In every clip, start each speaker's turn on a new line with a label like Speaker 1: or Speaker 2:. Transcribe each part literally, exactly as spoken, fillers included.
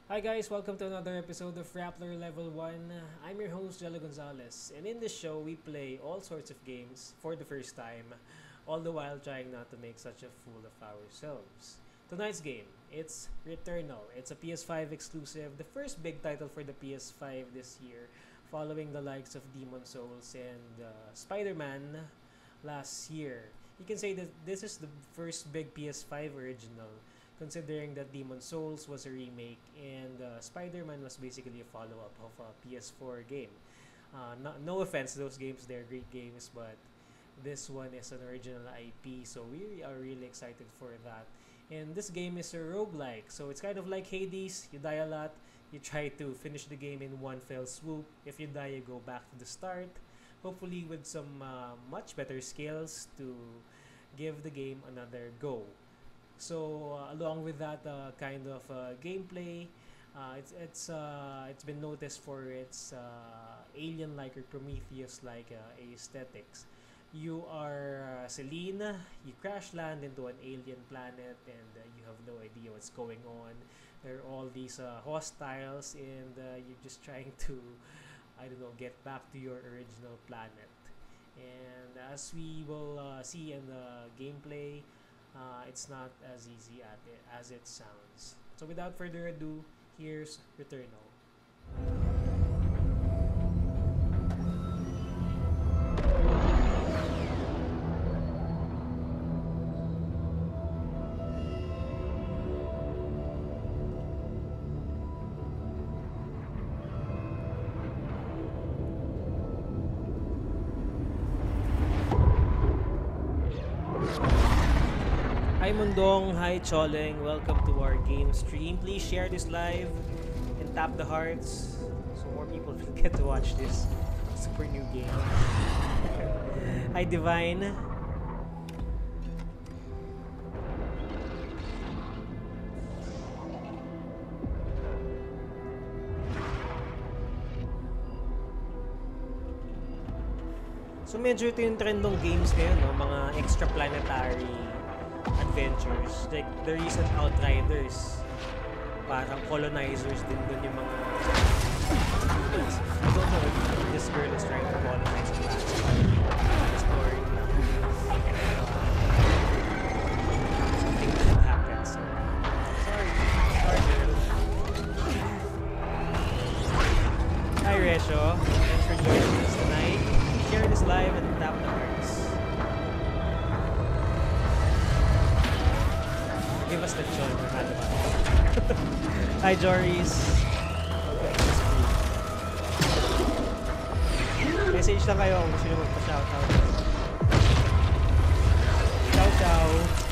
Speaker 1: Hi guys, welcome to another episode of Rappler Level one. I'm your host, Jello Gonzalez, and in this show we play all sorts of games for the first time, all the while trying not to make such a fool of ourselves. Tonight's game, it's Returnal. It's a P S five exclusive, the first big title for the P S five this year, following the likes of Demon Souls and uh, Spider-Man last year. You can say that this is the first big P S five original, considering that Demon Souls was a remake and uh, Spider-Man was basically a follow-up of a P S four game. Uh, no, no offense to those games, they're great games, but this one is an original I P, so we are really excited for that. And this game is a roguelike, so it's kind of like Hades. You die a lot, you try to finish the game in one fell swoop. If you die, you go back to the start, hopefully with some uh, much better skills to give the game another go. So uh, along with that uh, kind of uh, gameplay, uh, it's it's uh, it's been noticed for its uh, alien-like or Prometheus-like uh, aesthetics. You are uh, Celine. You crash land into an alien planet, and uh, you have no idea what's going on. There are all these uh, hostiles, and uh, you're just trying to, I don't know, get back to your original planet. And as we will uh, see in the gameplay, uh, it's not as easy at it, as it sounds. So without further ado, here's Returnal. Hi Mundong, hi Choleng, welcome to our game stream. Please share this live and tap the hearts so more people will get to watch this super new game. Hi Divine. So medyo ito yung trend ng games ngayon, no? Mga extraplanetary adventures. Like the recent Outriders, parang colonizers din dun yung mga humans. I don't know if this girl is trying to colonize the planet. Exploring lang. Something that happens. So, sorry. Sorry, girl. Hi, Resho. Thanks for joining us tonight. Share this live and tap the hearts. Give us the joy for Halaman. Hi, Joris. Message lang kayo kung gusto nyo magpa-shoutout. Ciao, ciao.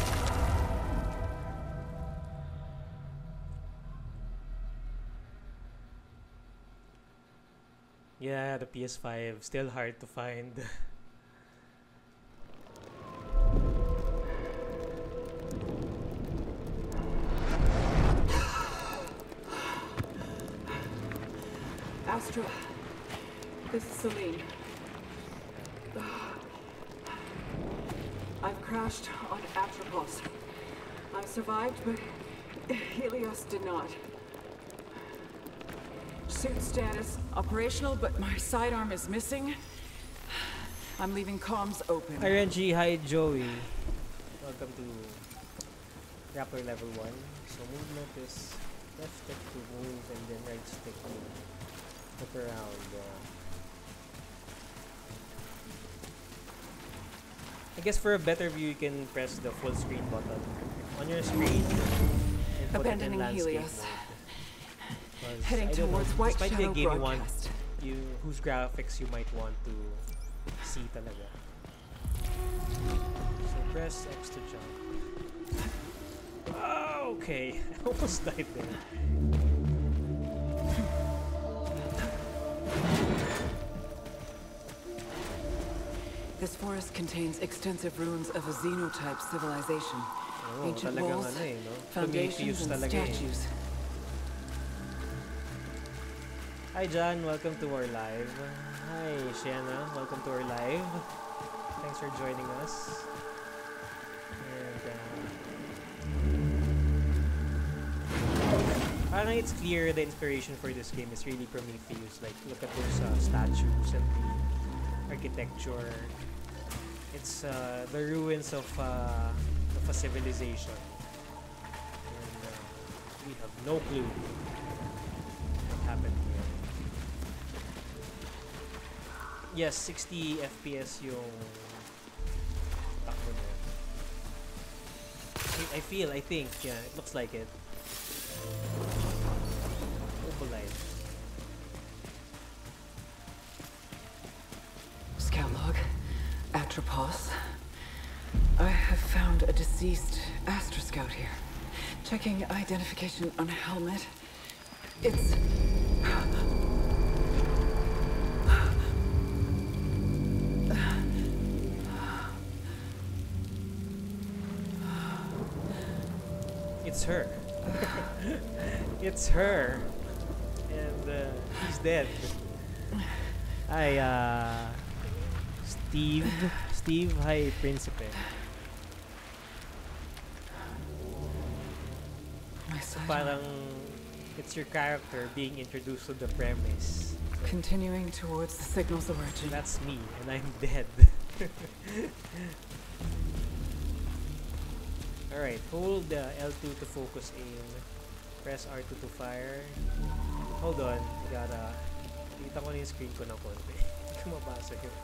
Speaker 1: Yeah, the P S five. Still hard to find.
Speaker 2: Astro, this is Celine. I've crashed on Atropos. I survived, but Helios did not. Suit status operational, but my sidearm is missing. I'm leaving comms open.
Speaker 1: Hi Renji, hi Joey. Welcome to Rapper Level one. So movement is left stick to move and then right stick to look around. Uh, I guess for a better view, you can press the full screen button on your screen and put
Speaker 2: Abandoning
Speaker 1: it in landscape
Speaker 2: Helios.
Speaker 1: mode.
Speaker 2: Heading
Speaker 1: I don't know,
Speaker 2: towards
Speaker 1: this
Speaker 2: White
Speaker 1: might be a
Speaker 2: Shadow
Speaker 1: game you want,
Speaker 2: broadcast.
Speaker 1: you whose graphics you might want to see talaga. So press X to jump. Oh, okay, I almost died there.
Speaker 2: This forest contains extensive ruins of a xenotype civilization.
Speaker 1: Oh,
Speaker 2: Ancient
Speaker 1: talagang
Speaker 2: walls,
Speaker 1: ano eh, no?
Speaker 2: foundations,
Speaker 1: Prometheus
Speaker 2: and
Speaker 1: talaga eh.
Speaker 2: statues.
Speaker 1: Hi John, welcome to our live. Hi Shiana, welcome to our live. Thanks for joining us. And uh, I parang it's clear the inspiration for this game is really Prometheus. Like, look at those uh, statues and the architecture. It's uh, the ruins of, uh, of a civilization. And uh, we have no clue what happened here. Yes, sixty F P S yung takbo niya. I, I feel, I think, yeah, it looks like it. Opalite.
Speaker 2: Scout log. Atropos. I have found a deceased Astra Scout here. Checking identification on helmet. It's...
Speaker 1: It's her. It's her. And uh, he's dead. Hi, uh... Steve. Steve, hi, Principe.
Speaker 2: My son.
Speaker 1: Parang it's your character being introduced to the premise. So
Speaker 2: Continuing towards the signal's origin.
Speaker 1: that's me, and I'm dead. Alright, hold uh, L two to focus aim. Press R two to fire. Hold on, I gotta... Kita ko na yung screen ko ng konti. Hindi ko mabasa yun.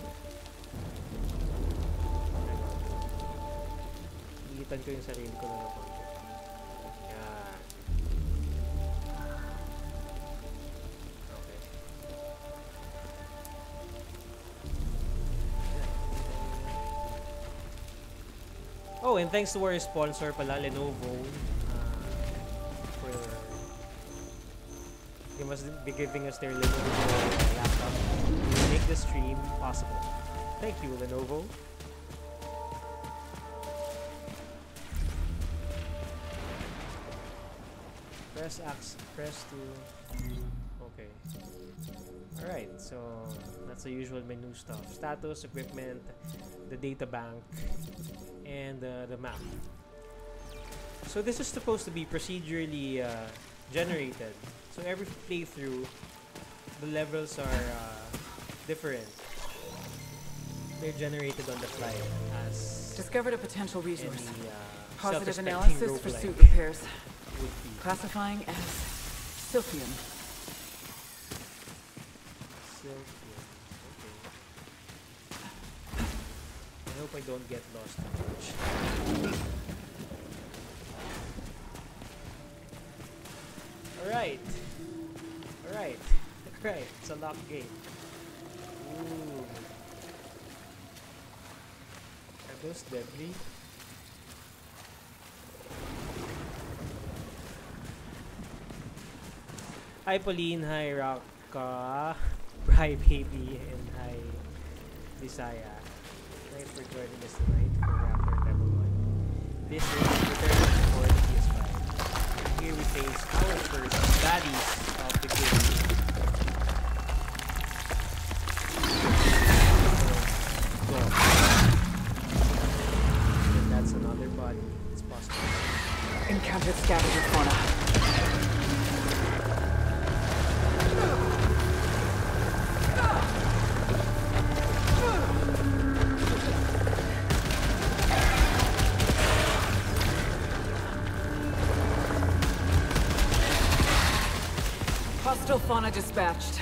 Speaker 1: Ilitan ko yung sarili ko na ng konti. Yan. Okay. Oh, and thanks to our sponsor pala, Lenovo, uh, for they must be giving us their Lenovo laptop to make the stream possible. Thank you, Lenovo. Press X, press to. Okay. Alright, so that's the usual menu stuff. Status, equipment, the data bank, and uh, the map. So this is supposed to be procedurally uh, generated. So every playthrough, the levels are uh, different. They're generated on the fly as
Speaker 2: Discovered a potential resource.
Speaker 1: any uh,
Speaker 2: Positive
Speaker 1: self-respecting
Speaker 2: analysis for
Speaker 1: roguelike
Speaker 2: suit repairs.
Speaker 1: would be.
Speaker 2: Classifying as Silphium.
Speaker 1: Silphium. Okay. I hope I don't get lost too much. Alright. Alright. Alright. It's a locked game. Ooh. Are those deadly? Hi Pauline, hi Raka, hi Baby, and hi Visaya. Thanks for joining us tonight for Raptor Level one. This is Return for the P S five. Here we face our first baddies of the game. Go. And that's another body. It's possible.
Speaker 2: Encountered scavenger fauna. Hostile fauna dispatched.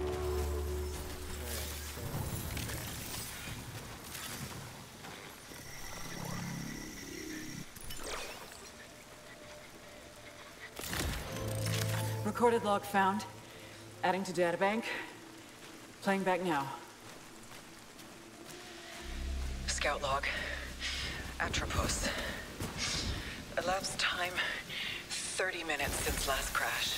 Speaker 2: Recorded log found. Adding to databank. Playing back now. Scout log. Atropos. Elapsed time thirty minutes since last crash.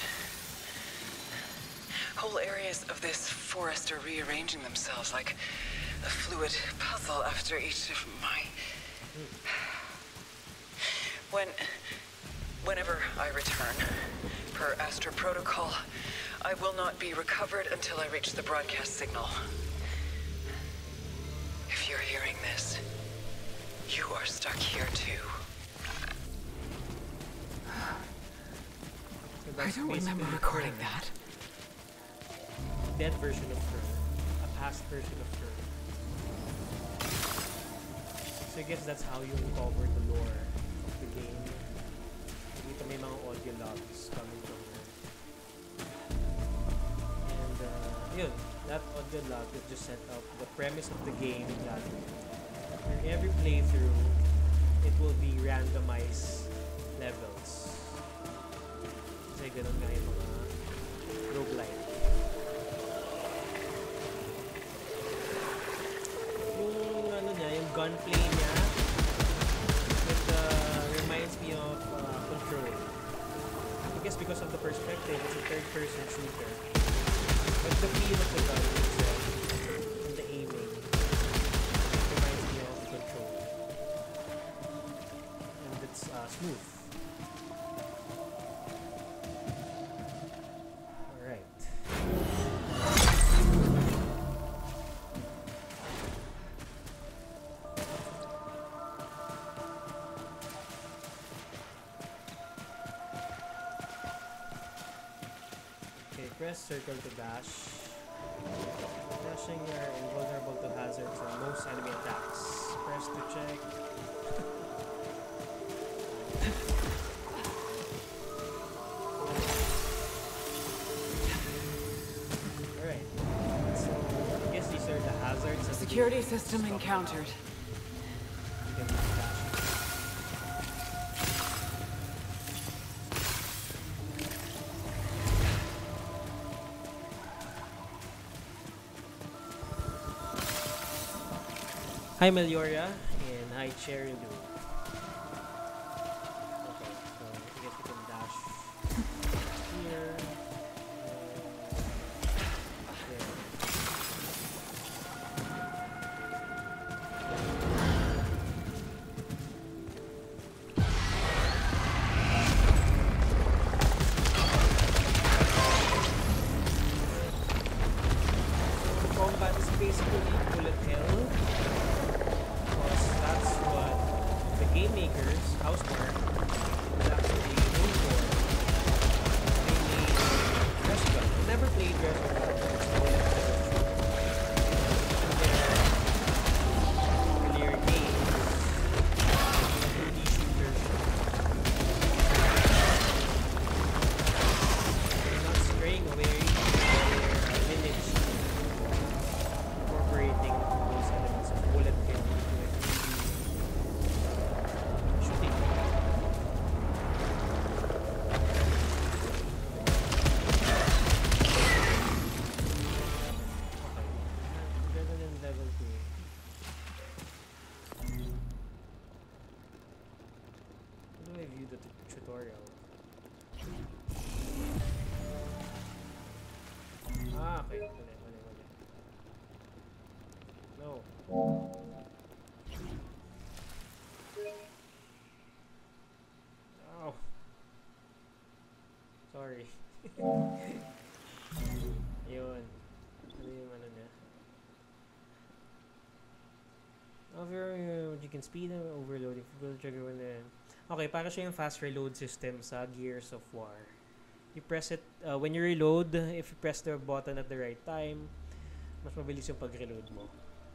Speaker 2: Whole areas of this forest are rearranging themselves like a fluid puzzle after each of my... When... Whenever I return, per Astra Protocol, I will not be recovered until I reach the broadcast signal. If you're hearing this, you are stuck here too. I don't remember
Speaker 1: basically
Speaker 2: recording
Speaker 1: her.
Speaker 2: that.
Speaker 1: Dead version of her. A past version of her. So I guess that's how you uncover the lore of the game. Dito may mga audio logs coming from her. And uh, yun, that audio log that just set up the premise of the game that in every playthrough, it will be randomized levels. Kasi ganun nga yung mga roguelike. Yung ano niya, yung gunplay niya, it uh, reminds me of uh, Control. I guess because of the perspective, it's a third-person shooter. But the feel of the gun itself, and the aiming, reminds me of Control. And it's uh, smooth. Alright. Okay, press circle to dash. Dashing, you are invulnerable to hazards and most enemy attacks. Press to check. Alright. So, I guess these are the hazards. Of
Speaker 2: Security
Speaker 1: the
Speaker 2: system
Speaker 1: Stop
Speaker 2: encountered.
Speaker 1: now. You can dash. Hi Melioria and hi Cherry Lou. Okay, so I guess we can dash here. And there. So the combat is basically bullet hell. Because that's what the game makers, Housemarque, is actually known for. They made Resogun. I never played Resogun. In their earlier games, two D shooters. They're not straying away from their lineage, incorporating those elements of bullet hell. Shooting. Okay. Adrenaline level two. How do I view the t- tutorial? Ah, okay. Mali, mali, mali. No. Oh. Sorry. Yun. Ano yung ano niya? Over, uh, you can speed and overload if you pull the trigger when the... Okay, para siya yung fast reload system sa Gears of War. You press it, uh, when you reload, if you press the button at the right time, mas mabilis yung pag-reload mo.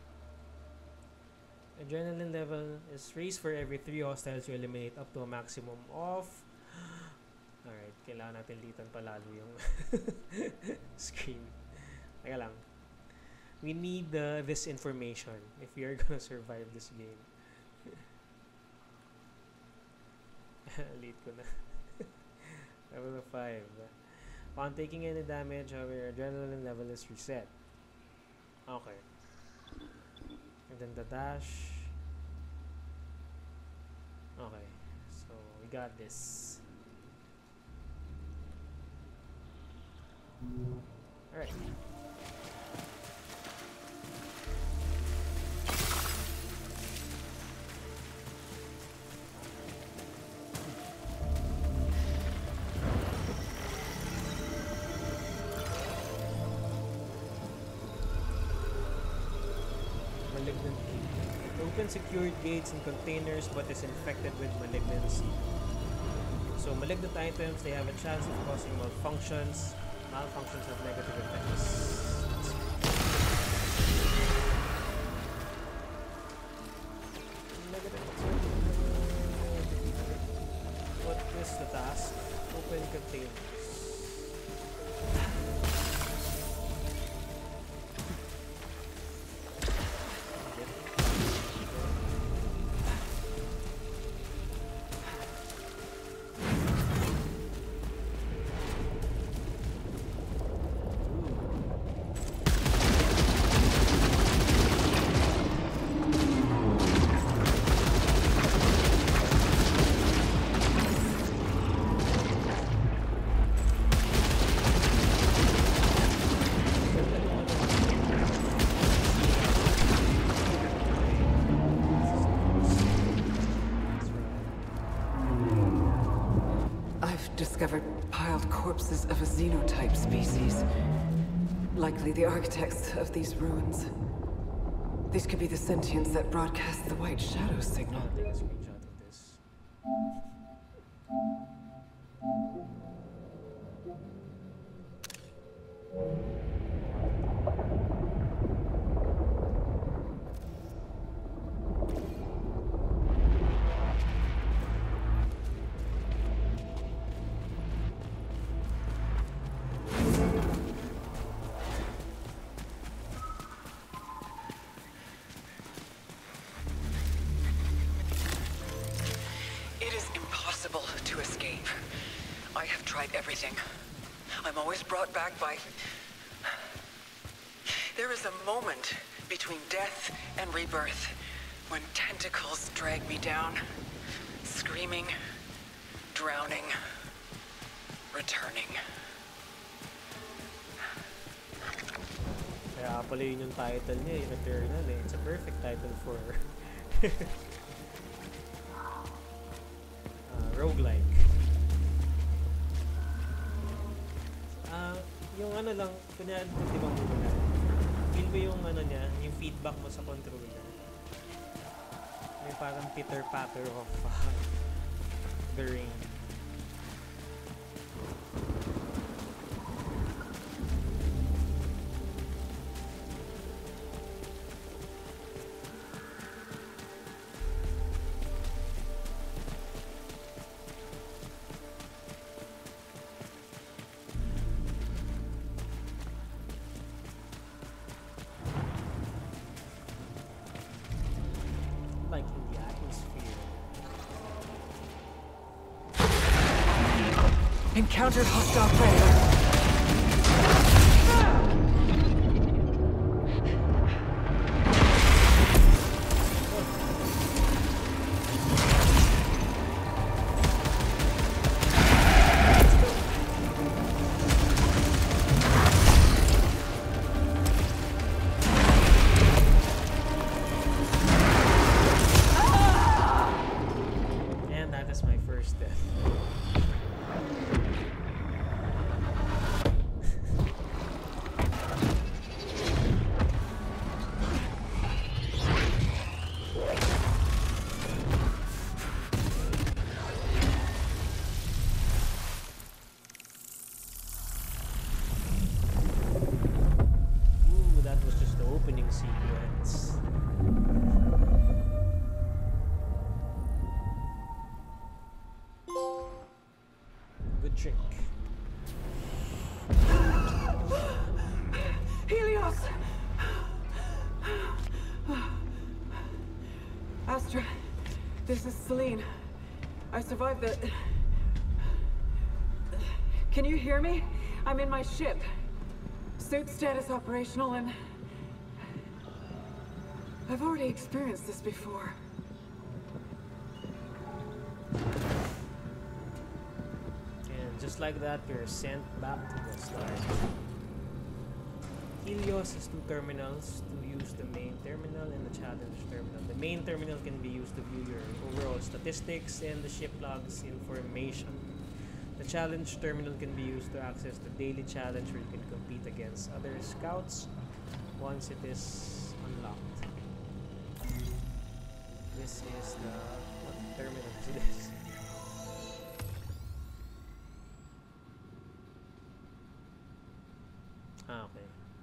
Speaker 1: Adrenaline level is raised for every three hostiles you eliminate up to a maximum of... Alright, kailangan natin litan palalo yung screen. Teka lang. We need uh, this information if we are gonna survive this game. Late ko na. Level five. Upon taking any damage, however, adrenaline level is reset. Okay. And then the dash. Okay. So, we got this. Alright. Malignant Key. It opens secured gates and containers but is infected with malignancy. So malignant items, they have a chance of causing malfunctions. Malfunctions have negative effects. What is the task? Open containers.
Speaker 2: Discovered piled corpses of a xenotype species. Likely the architects of these ruins. These could be the sentients that broadcast the white shadow signal.
Speaker 1: I'll take a screenshot of this.
Speaker 2: To escape. I have tried everything. I'm always brought back by... There is a moment between death and rebirth when tentacles drag me down, screaming, drowning, returning.
Speaker 1: Kaya pala yun yung title niya, yung Eternal eh. It's a perfect title for roguelike. Ah, uh, yung ano lang, kunyari, di ba mo na, feel mo yung ano niya, yung feedback mo sa controller. May parang pitter-patter of uh, the rain. Like in the atmosphere.
Speaker 2: Encountered hostile predator. Sequence. Good trick. Helios! Astra, this is Celine. I survived the... Can you hear me? I'm in my ship. Suit status operational and... I've already experienced this before.
Speaker 1: And just like that, you're sent back to the start. Helios has two terminals to use the main terminal and the challenge terminal. The main terminal can be used to view your overall statistics and the ship logs information. The challenge terminal can be used to access the daily challenge where you can compete against other scouts once it is unlocked. This is the what terminal is this?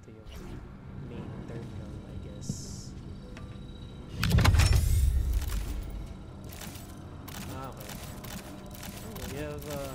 Speaker 1: yung main terminal, I guess. Ah, okay. Oh, we have uh,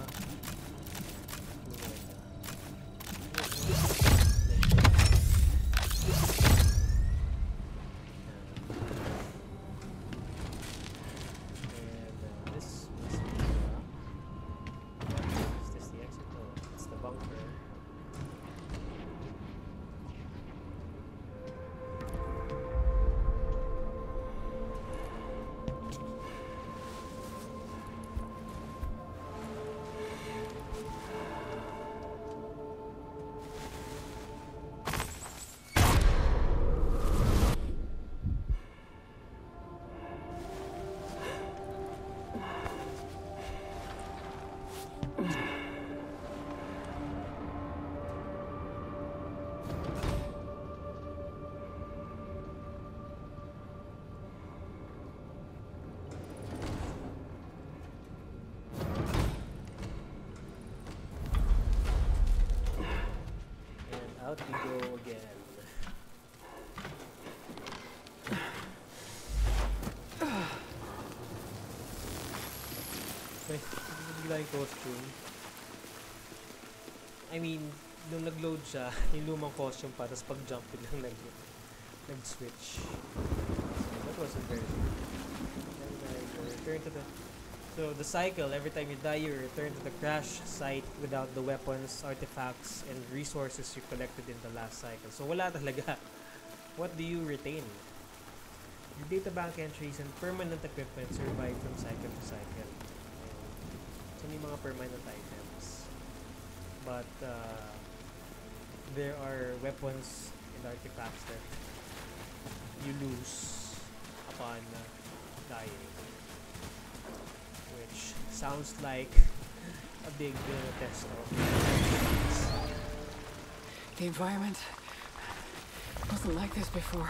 Speaker 1: out we go again. Okay, bigla yung costume. I mean, nung nag-load siya, yung lumang costume pa, tapos pag-jump biglang nag nag-switch. So that wasn't very good. And I return to the So the cycle, every time you die, you return to the crash site without the weapons, artifacts, and resources you collected in the last cycle. So wala talaga. What do you retain? Your databank entries and permanent equipment survive from cycle to cycle. So may mga permanent items. But uh, there are weapons and artifacts that you lose upon uh, dying. Which sounds like a big uh, test of
Speaker 2: the environment wasn't like this before.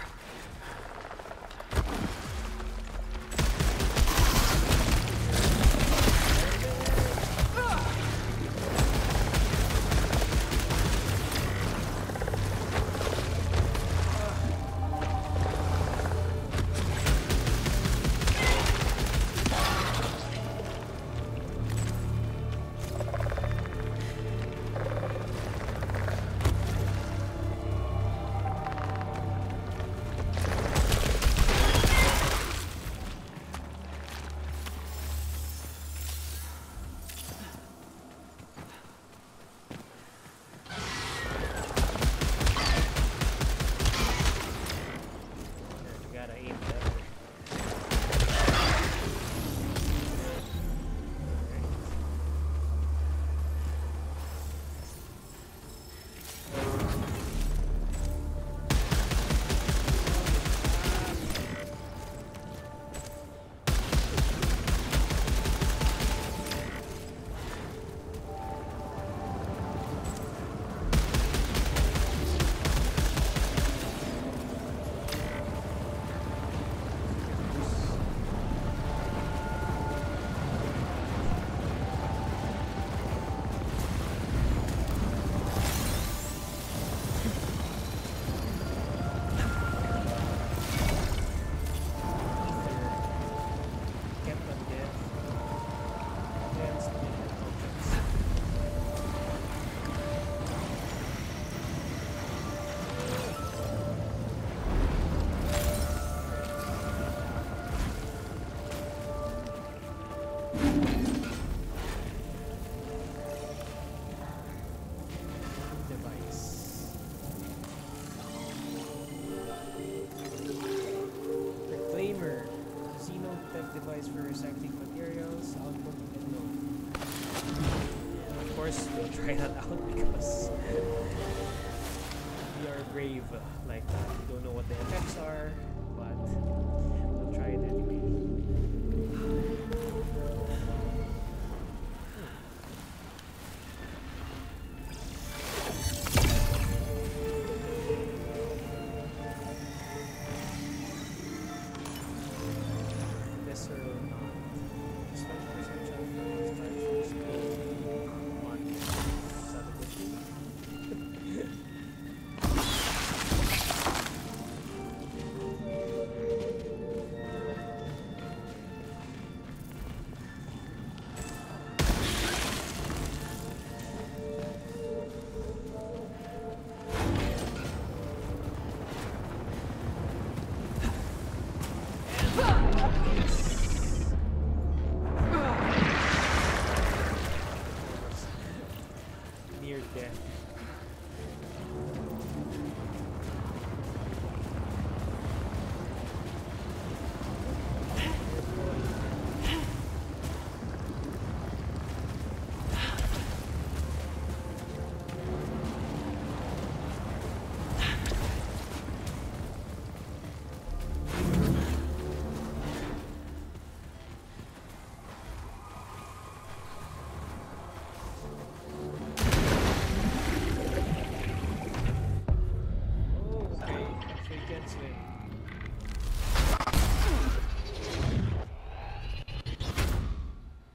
Speaker 1: device for recycling materials, output unknown. And of course, we'll try that out because we are brave like that. We don't know what the effects are, but we'll try it anyway.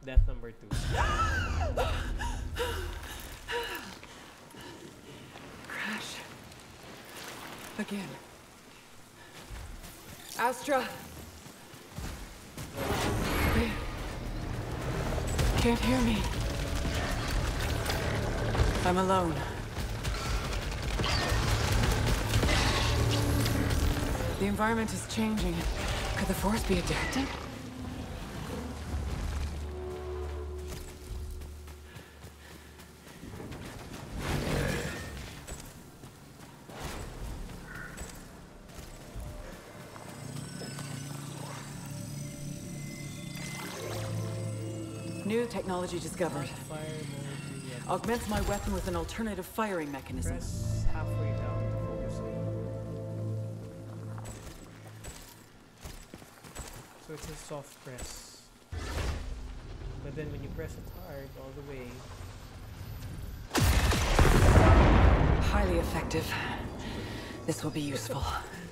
Speaker 1: death number two.
Speaker 2: Crash. Again. Astra! They can't hear me. I'm alone. The environment is changing. Could the Force be adapting? New technology discovered.
Speaker 1: Fire mode. Yes.
Speaker 2: Augments my weapon with an alternative firing mechanism.
Speaker 1: Press halfway down to focus it. So it's a soft press. But then when you press it hard all the way,
Speaker 2: Highly effective. This will be useful.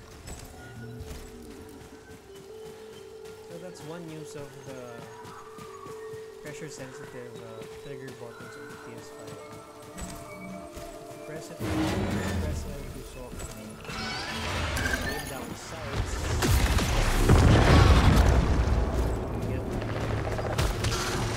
Speaker 1: so that's one use of the pressure sensitive uh, trigger buttons on the P S five. If you press it, press it too softly. Aim down the sides. You get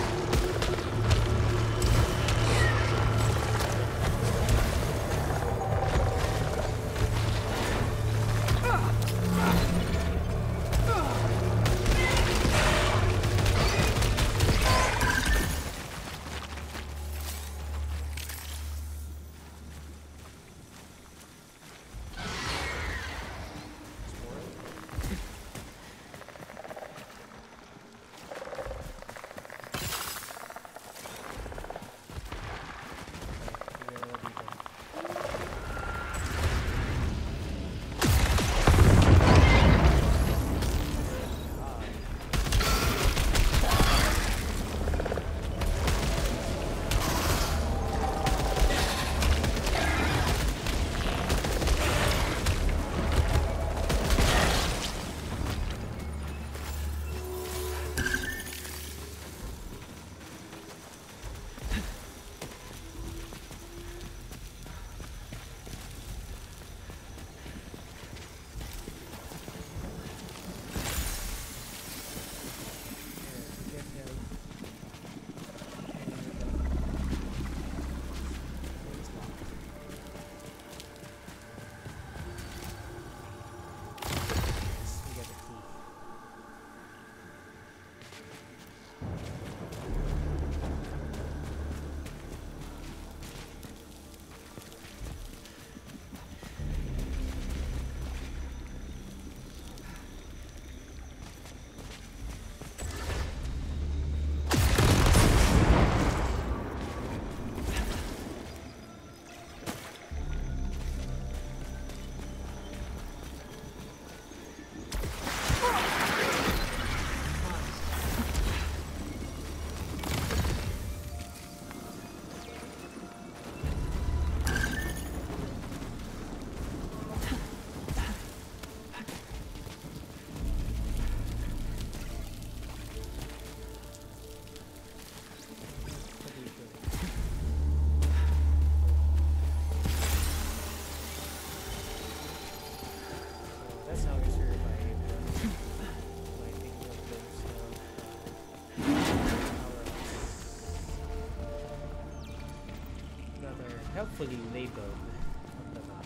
Speaker 1: helpfully labeled on the map.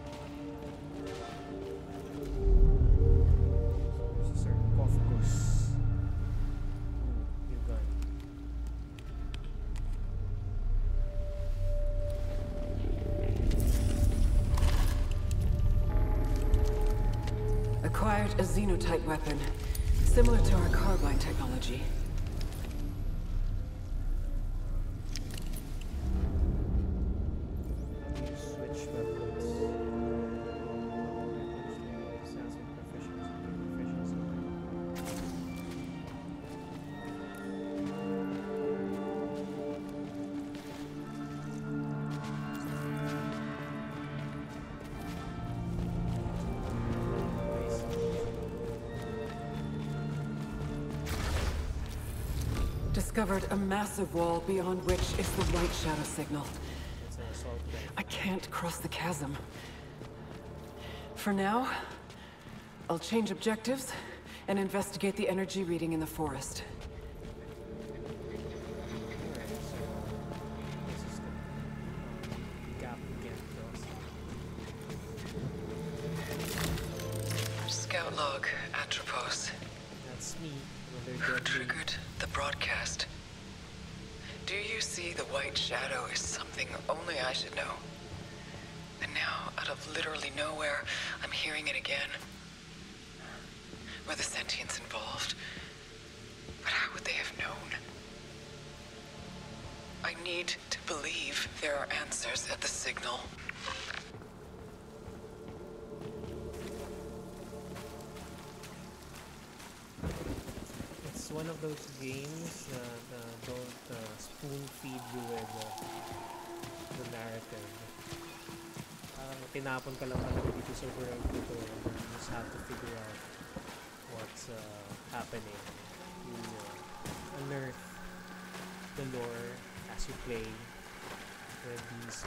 Speaker 1: There's a sarcophagus. Ooh, new gun.
Speaker 2: Acquired a xenotype weapon, similar to our carbine technology.
Speaker 1: You switch weapons. Sounds like proficiency. Proficiency.
Speaker 2: discovered a massive wall beyond which is the White Shadow signal.
Speaker 1: It's an assault rifle.
Speaker 2: I can't cross the chasm. For now, I'll change objectives and investigate the energy reading in the forest.
Speaker 1: Alright, so this is the gap we can't cross.
Speaker 2: Scout log, Atropos.
Speaker 1: That's me. Another
Speaker 2: Who
Speaker 1: deadly.
Speaker 2: triggered the broadcast? Do you see the White Shadow is something only I should know? And now, out of literally nowhere, I'm hearing it again. Were the sentients involved? But how would they have known? I need to believe there are answers at the signal.
Speaker 1: It's one of those games that uh, don't uh, spoon feed you with uh, the narrative. Parang tinapon ka lang talaga dito sa world dito and you just have to figure out what's uh, happening. You uh, unearth the lore as you play with these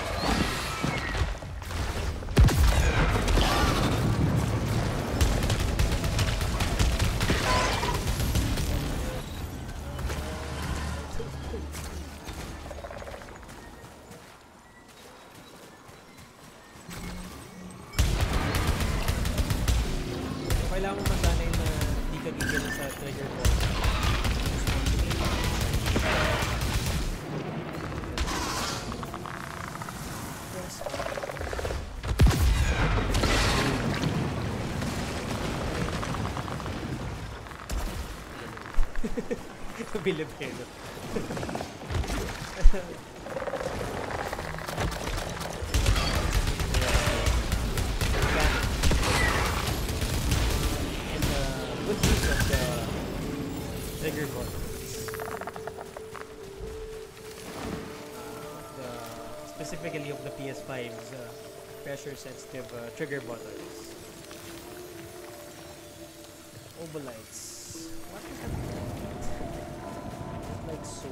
Speaker 1: kailangan mo masanay na hindi ka gigil sa trigger point. Press R. Bilibino. Good use of the trigger buttons. The, specifically of the P S five's uh, pressure sensitive uh, trigger buttons. Obolites. What is that? It's like so.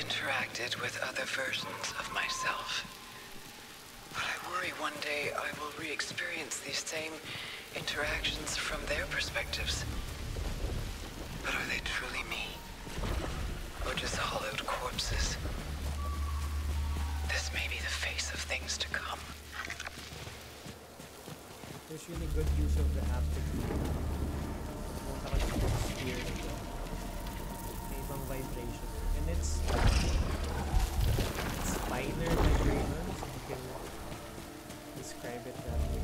Speaker 2: interacted with other versions of myself. But I worry one day I will re-experience these same interactions from their perspectives. But are they truly me? Or just hollowed corpses? This may be the face of things to come.
Speaker 1: There's really good use of the haptic. Punta ka sa sphere nito. May ibang vibration. And it's it's finer vibrations, if you can describe it that way.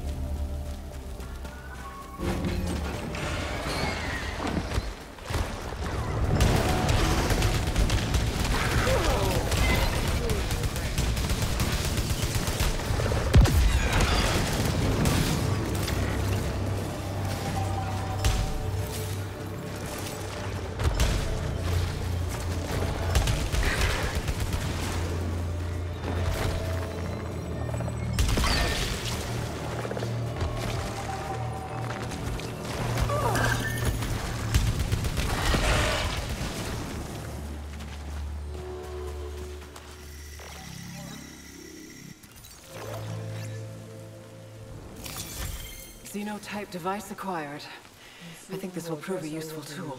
Speaker 2: Xenotype device acquired. I think this will prove a useful tool.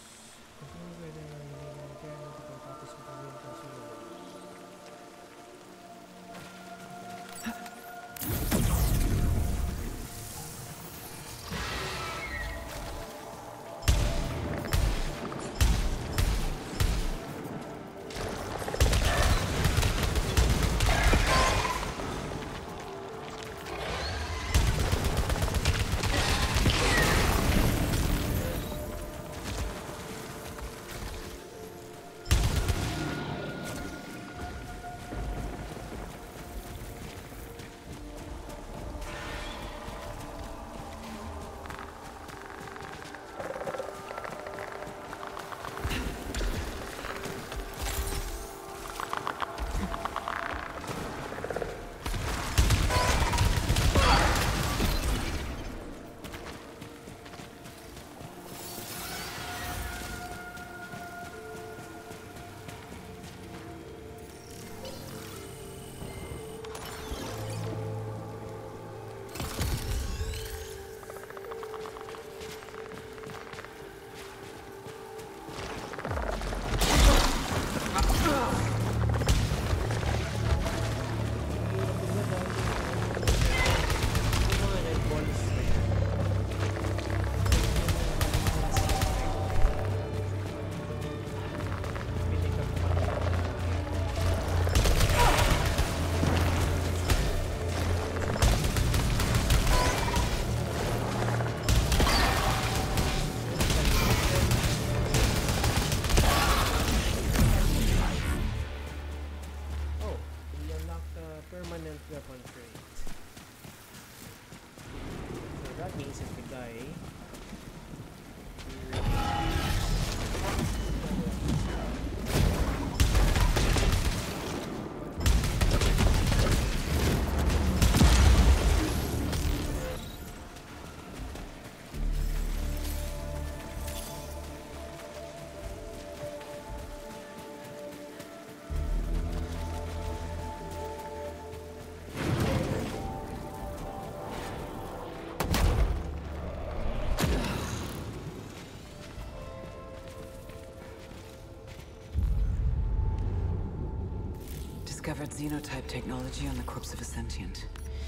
Speaker 2: Discovered xenotype technology on the corpse of a sentient.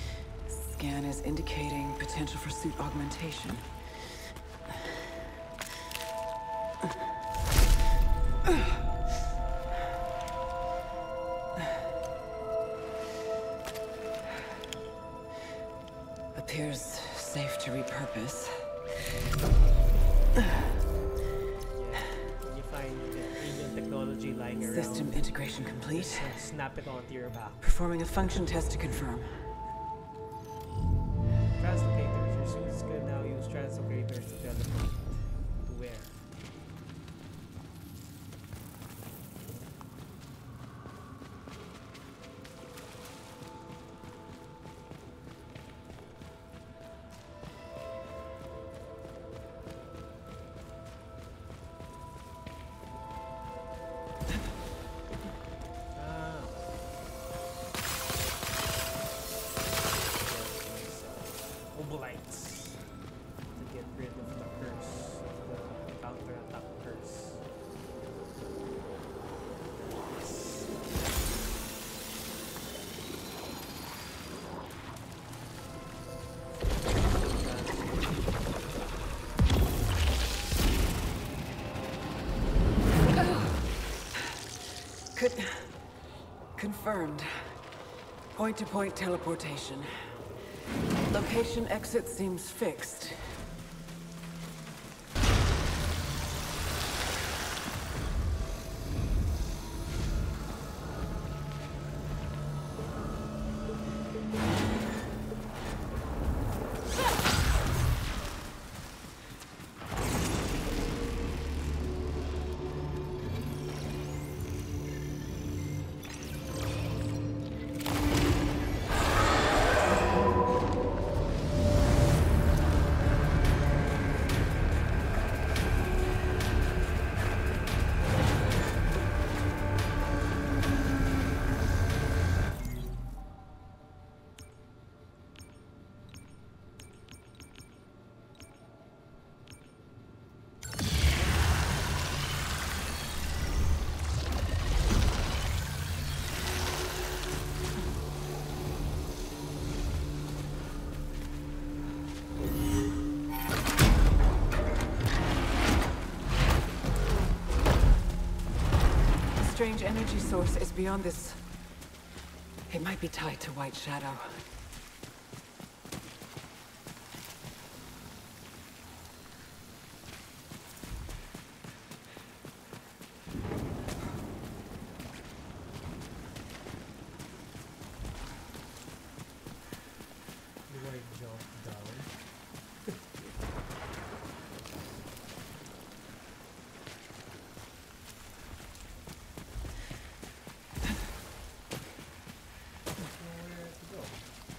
Speaker 2: Scan is indicating potential for suit augmentation. Appears safe to repurpose.
Speaker 1: Technology lying around.
Speaker 2: System integration complete.
Speaker 1: Just, uh, snap it onto your back.
Speaker 2: Performing a function test to confirm.
Speaker 1: Translocators. Your suits can now use translocators to teleport. To where?
Speaker 2: Con confirmed. Point-to-point teleportation. Location exit seems fixed. Strange energy source is beyond this. It might be tied to White Shadow.
Speaker 1: Do I jump down? Nowhere to go.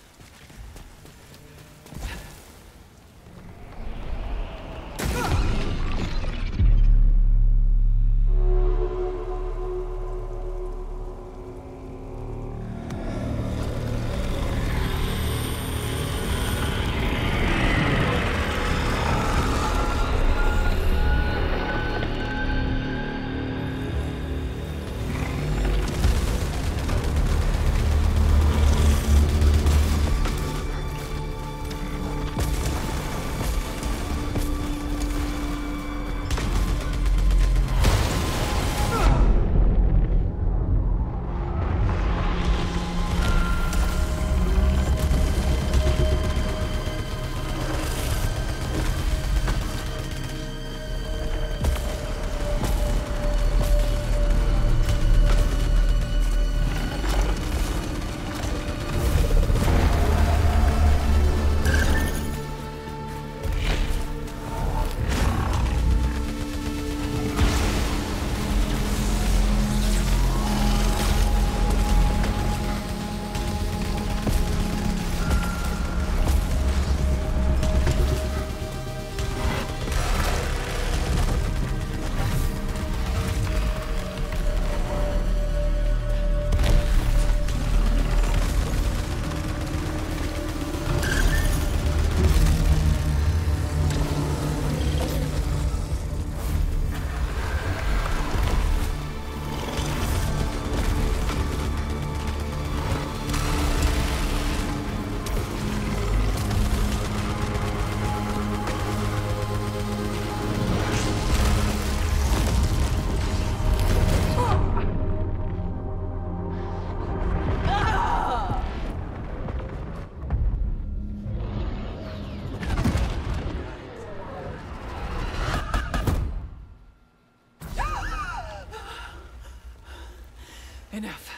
Speaker 2: Enough.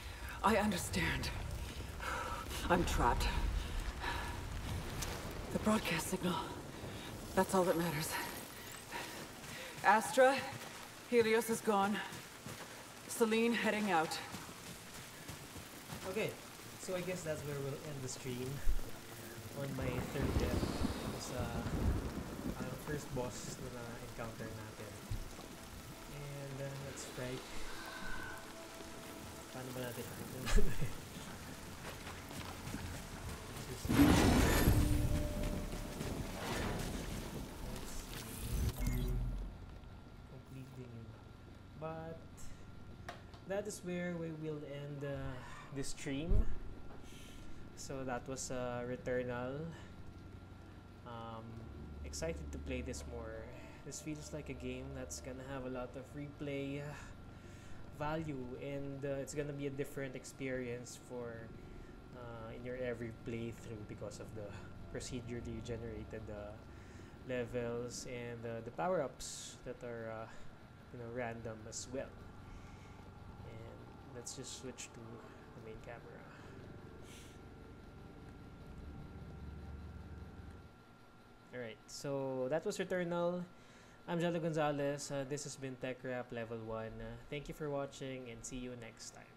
Speaker 2: I understand. I'm trapped. The broadcast signal. That's all that matters. Astra, Helios is gone. Celine heading out.
Speaker 1: Okay, so I guess that's where we'll end the stream on my third death. Sa uh, first boss na na-encounter natin. And uh, let's strike. Paano ba natin natin? Completely new. But that is where we will end uh, the stream. So that was uh, Returnal. Um, excited to play this more. This feels like a game that's gonna have a lot of replay value, and uh, it's gonna be a different experience for uh, in your every playthrough because of the procedurally generated uh, levels and uh, the power-ups that are uh, you know random as well. And let's just switch to the main camera. Alright, so that was Returnal. I'm Jello Gonzalez. Uh, this has been Tech Rap Level one. Uh, thank you for watching and see you next time.